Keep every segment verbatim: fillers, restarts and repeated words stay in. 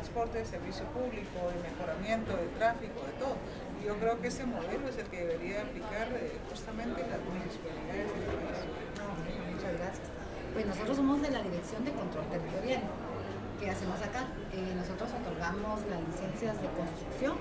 transporte, de servicio público, de mejoramiento, de tráfico, de todo. Y yo creo que ese modelo es el que debería aplicar eh, justamente las municipalidades del país. Muchas gracias. Pues nosotros somos de la Dirección de Control Territorial. ¿Qué hacemos acá? Eh, nosotros otorgamos las licencias de construcción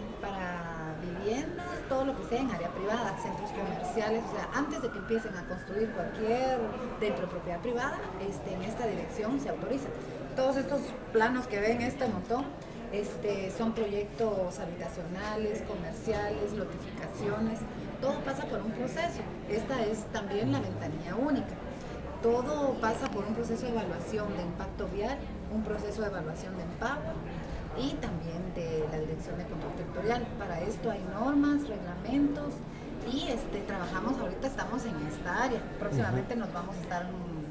para viviendas, todo lo que sea en área privada, centros comerciales, o sea, antes de que empiecen a construir cualquier dentro de propiedad privada, este, en esta dirección se autoriza. Todos estos planos que ven, este montón, este, son proyectos habitacionales, comerciales, lotificaciones, todo pasa por un proceso. Esta es también la ventanilla única. Todo pasa por un proceso de evaluación de impacto vial, un proceso de evaluación de impago y también de la Dirección de Control Territorial. Para esto hay normas, reglamentos y este, trabajamos, ahorita estamos en esta área. Próximamente nos vamos a estar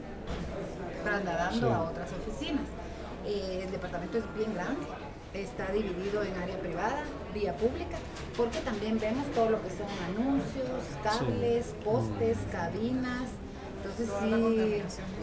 um, trasladando sí. a otras oficinas. Eh, el departamento es bien grande, está dividido en área privada, vía pública, porque también vemos todo lo que son anuncios, cables, sí. postes, cabinas. Entonces sí,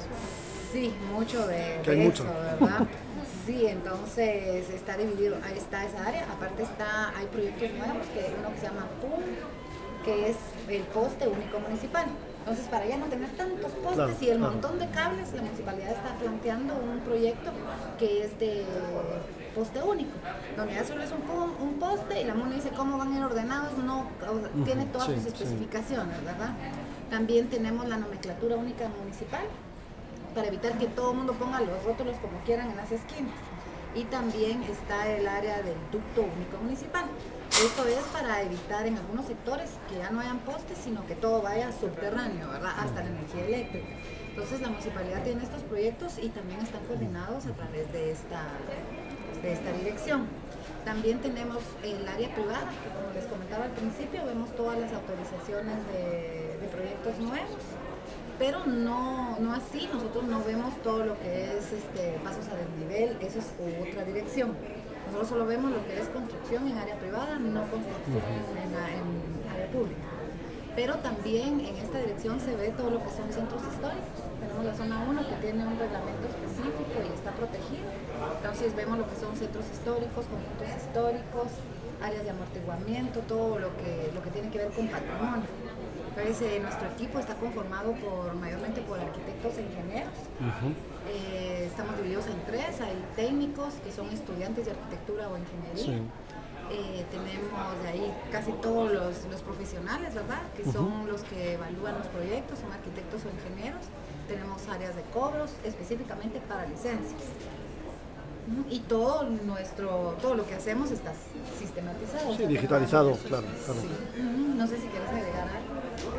sí, mucho de, de eso, mucho. ¿verdad? Sí, entonces está dividido, ahí está esa área, aparte está, hay proyectos nuevos, que uno que se llama P U M, que es el poste único municipal. Entonces, para ya no tener tantos postes claro, y el claro. montón de cables, la municipalidad está planteando un proyecto que es de poste único, donde ya solo es un, un poste y la MUNI dice cómo van a ir ordenados, no, uh-huh, tiene todas sí, sus especificaciones, sí. ¿verdad? También tenemos la nomenclatura única municipal, para evitar que todo el mundo ponga los rótulos como quieran en las esquinas. Y también está el área del ducto único municipal. Esto es para evitar en algunos sectores que ya no hayan postes, sino que todo vaya subterráneo, ¿verdad? Hasta la energía eléctrica. Entonces la municipalidad tiene estos proyectos y también están coordinados a través de esta, de esta dirección. También tenemos el área privada, que como les comentaba al principio, vemos todas las autorizaciones de, de proyectos nuevos. Pero no, no así, nosotros no vemos todo lo que es este, pasos a desnivel, eso es otra dirección. Nosotros solo vemos lo que es construcción en área privada, no construcción en, la, en área pública. Pero también en esta dirección se ve todo lo que son centros históricos. Tenemos la zona uno que tiene un reglamento específico y está protegido. Entonces vemos lo que son centros históricos, conjuntos históricos, áreas de amortiguamiento, todo lo que, lo que tiene que ver con patrimonio. Entonces, eh, nuestro equipo está conformado por mayormente por arquitectos e ingenieros. Uh-huh. eh, estamos divididos en tres, hay técnicos que son estudiantes de arquitectura o ingeniería. Sí. Eh, tenemos de ahí casi todos los, los profesionales, ¿verdad? Que son uh-huh. los que evalúan los proyectos, son arquitectos o ingenieros. Tenemos áreas de cobros específicamente para licencias. Y todo nuestro, todo lo que hacemos está sistematizado. Sí, o sea, digitalizado, claro, claro. Sí. No sé si quieres agregar algo.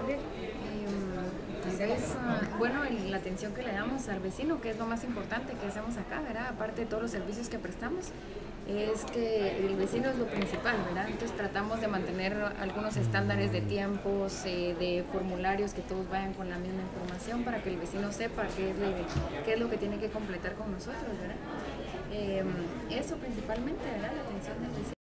Es, uh, bueno, la atención que le damos al vecino, que es lo más importante que hacemos acá, ¿verdad? Aparte de todos los servicios que prestamos, es que el vecino es lo principal, ¿verdad? Entonces tratamos de mantener algunos estándares de tiempos, eh, de formularios, que todos vayan con la misma información para que el vecino sepa qué es, le, qué es lo que tiene que completar con nosotros, ¿verdad? Eh, eso principalmente, ¿verdad? La atención del vecino.